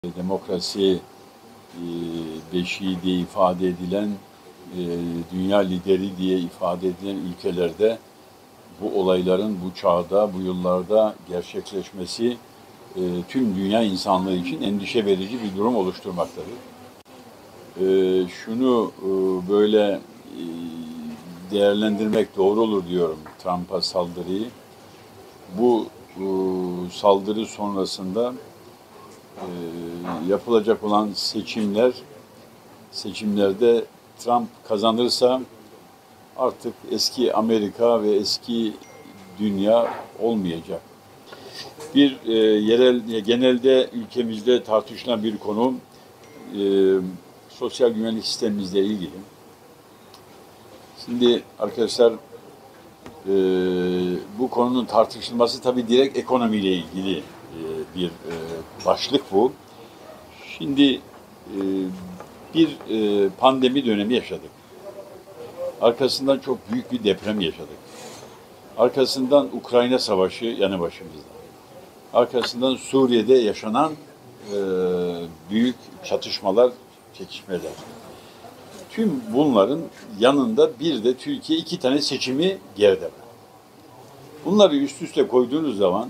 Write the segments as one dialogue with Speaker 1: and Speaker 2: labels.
Speaker 1: Demokrasi beşiği diye ifade edilen, dünya lideri diye ifade edilen ülkelerde bu olayların bu çağda, bu yıllarda gerçekleşmesi tüm dünya insanlığı için endişe verici bir durum oluşturmaktadır. Şunu böyle değerlendirmek doğru olur diyorum Trump'a saldırıyı. Bu saldırı sonrasında yapılacak olan seçimlerde Trump kazanırsa artık eski Amerika ve eski dünya olmayacak. Genelde ülkemizde tartışılan bir konu sosyal güvenlik sistemimizle ilgili. Şimdi arkadaşlar bu konunun tartışılması tabii direkt ekonomiyle ilgili bir başlık bu. Şimdi bir pandemi dönemi yaşadık. Arkasından çok büyük bir deprem yaşadık. Arkasından Ukrayna Savaşı yanı başımızda. Arkasından Suriye'de yaşanan büyük çatışmalar, çekişmeler. Tüm bunların yanında bir de Türkiye 2 tane seçimi geride var. Bunları üst üste koyduğunuz zaman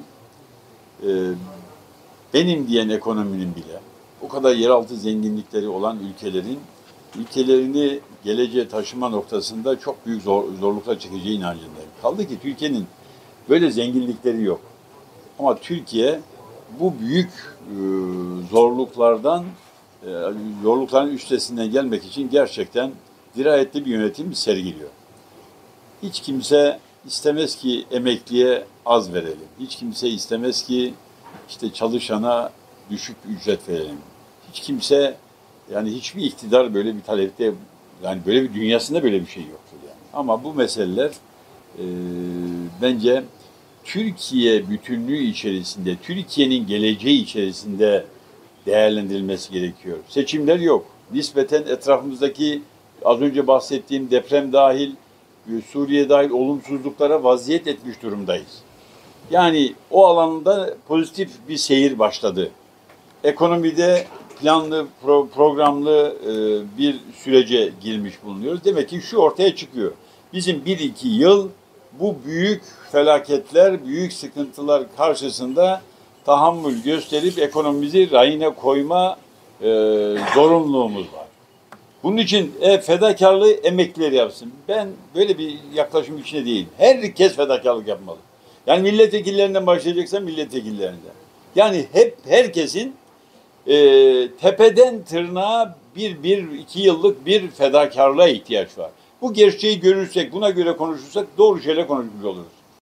Speaker 1: benim diyen ekonominin bile o kadar yeraltı zenginlikleri olan ülkelerini geleceğe taşıma noktasında çok büyük zorluklar çekeceği inancındayım. Kaldı ki Türkiye'nin böyle zenginlikleri yok. Ama Türkiye bu büyük zorlukların üstesinden gelmek için gerçekten dirayetli bir yönetim sergiliyor. Hiç kimse istemez ki emekliye az verelim. Hiç kimse istemez ki işte çalışana düşük ücret verelim. Hiç kimse, yani hiçbir iktidar böyle bir talepte, yani böyle bir dünyasında böyle bir şey yoktur yani. Ama bu meseleler bence Türkiye bütünlüğü içerisinde, Türkiye'nin geleceği içerisinde değerlendirilmesi gerekiyor. Seçimler yok. Nispeten etrafımızdaki az önce bahsettiğim deprem dahil, Suriye dahil olumsuzluklara vaziyet etmiş durumdayız. Yani o alanda pozitif bir seyir başladı. Ekonomide planlı, programlı bir sürece girmiş bulunuyoruz. Demek ki şu ortaya çıkıyor. Bizim 1-2 yıl bu büyük felaketler, büyük sıkıntılar karşısında tahammül gösterip ekonomimizi rayına koyma zorunluluğumuz var. Bunun için fedakarlığı emekliler yapsın. Ben böyle bir yaklaşım içinde değilim. Herkes fedakarlık yapmalı. Yani milletvekillerinden başlayacaksan milletvekillerinden. Yani herkesin tepeden tırnağa 1-2 yıllık bir fedakarlığa ihtiyaç var. Bu gerçeği görürsek, buna göre konuşursak doğru şeyler konuşmuş oluruz.